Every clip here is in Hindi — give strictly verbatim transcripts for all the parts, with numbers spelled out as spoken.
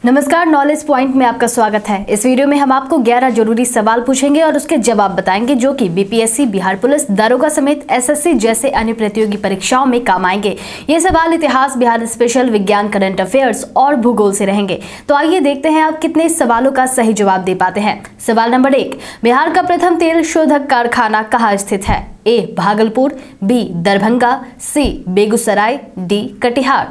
नमस्कार, नॉलेज पॉइंट में आपका स्वागत है। इस वीडियो में हम आपको ग्यारह जरूरी सवाल पूछेंगे और उसके जवाब बताएंगे जो कि बीपीएससी, बिहार पुलिस, दरोगा समेत एसएससी जैसे अन्य प्रतियोगी परीक्षाओं में काम आएंगे। ये सवाल इतिहास, बिहार स्पेशल, विज्ञान, करंट अफेयर्स और भूगोल से रहेंगे। तो आइए देखते हैं आप कितने सवालों का सही जवाब दे पाते हैं। सवाल नंबर एक, बिहार का प्रथम तेल शोधक कारखाना कहाँ स्थित है? A Bhagalpur, B Darbhanga, C Begusarai, D Katihar.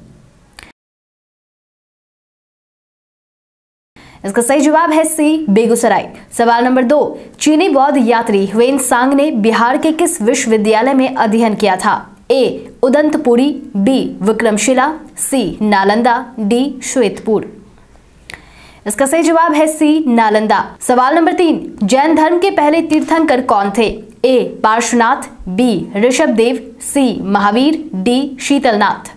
इसका सही जवाब है सी बेगूसराय। सवाल नंबर दो, चीनी बौद्ध यात्री ह्वेनसांग ने बिहार के किस विश्वविद्यालय में अध्ययन किया था? A Odantapuri, B Vikramshila, C Nalanda, D Shwetpur. इसका सही जवाब है सी नालंदा। सवाल नंबर तीन, जैन धर्म के पहले तीर्थंकर कौन थे? A Parshvanath, B Rishabhdev, C Mahavir, D Sheetalnath.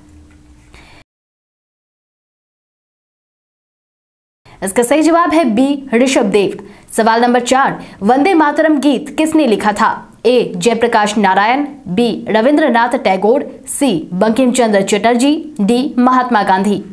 इसका सही जवाब है बी ऋषभदेव। सवाल नंबर चार, वंदे मातरम गीत किसने लिखा था? A Jayaprakash Narayan, B Rabindranath Tagore, C Bankim Chandra Chatterjee, D Mahatma Gandhi.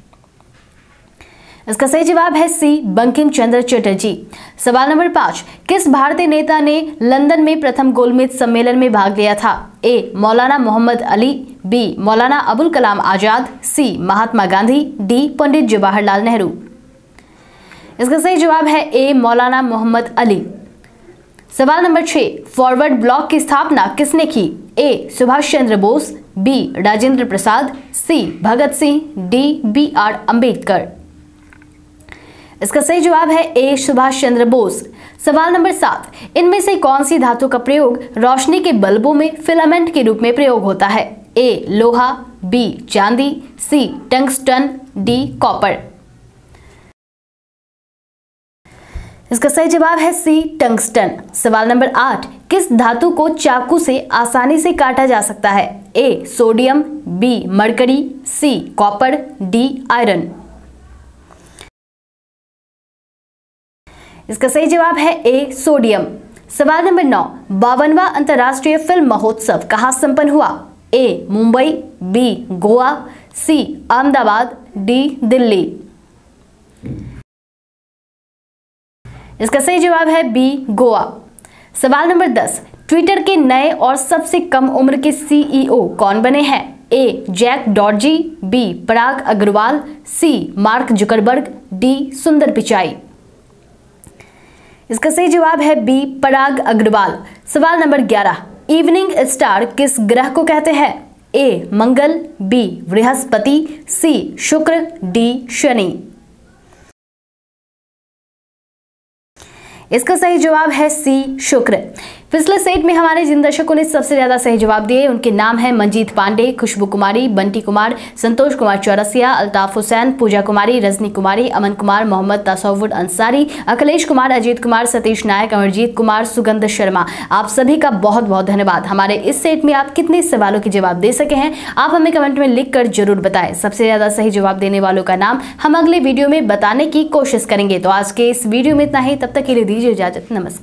इसका सही जवाब है सी बंकिम चंद्र चटर्जी। सवाल नंबर पांच, किस भारतीय नेता ने लंदन में प्रथम गोलमेज सम्मेलन में भाग लिया था? ए मौलाना Mohammad Ali, B Maulana Abul Kalam Azad, C Mahatma Gandhi, D Pandit Jawaharlal Nehru. इसका सही जवाब है ए मौलाना मोहम्मद अली। सवाल नंबर छह, फॉरवर्ड ब्लॉक की स्थापना किसने की? A Subhash Chandra Bose, B Rajendra Prasad, C Bhagat Singh, D B R Ambedkar. इसका सही जवाब है ए सुभाष चंद्र बोस। सवाल नंबर सात, इनमें से कौन सी धातु का प्रयोग रोशनी के बल्बों में फिलामेंट के रूप में प्रयोग होता है? ए लोहा, बी चांदी, सी टंगस्टन, डी कॉपर। इसका सही जवाब है सी टंगस्टन। सवाल नंबर आठ, किस धातु को चाकू से आसानी से काटा जा सकता है? A sodium, B mercury, C copper, D iron. इसका सही जवाब है ए सोडियम। सवाल नंबर नौ, बावनवां अंतर्राष्ट्रीय फिल्म महोत्सव कहाँ संपन्न हुआ? A Mumbai, B Goa, C Ahmedabad, D Delhi. इसका सही जवाब है बी गोवा। सवाल नंबर दस, ट्विटर के नए और सबसे कम उम्र के सीईओ कौन बने हैं? A Jack Dorsey, B Parag Agrawal, C Mark Zuckerberg, D Sundar Pichai. इसका सही जवाब है बी पराग अग्रवाल। सवाल नंबर ग्यारह, इवनिंग स्टार किस ग्रह को कहते हैं? ए मंगल, बी बृहस्पति, सी शुक्र, डी शनि। इसका सही जवाब है सी शुक्र। पिछले सेट में हमारे जिन दर्शकों ने सबसे ज्यादा सही जवाब दिए उनके नाम हैं मंजीत पांडे, खुशबू कुमारी, बंटी कुमार, संतोष कुमार चौरसिया, अल्ताफ हुसैन, पूजा कुमारी, रजनी कुमारी, अमन कुमार, मोहम्मद तसव्वुर अंसारी, अखिलेश कुमार, अजीत कुमार, सतीश नायक, अमरजीत कुमार, सुगंध शर्मा। आप सभी का बहुत बहुत धन्यवाद। हमारे इस सेट में आप कितने सवालों के जवाब दे सके हैं आप हमें कमेंट में लिख कर जरूर बताएं। सबसे ज्यादा सही जवाब देने वालों का नाम हम अगले वीडियो में बताने की कोशिश करेंगे। तो आज के इस वीडियो में इतना ही, तब तक के लिए दीजिए इजाजत। नमस्कार।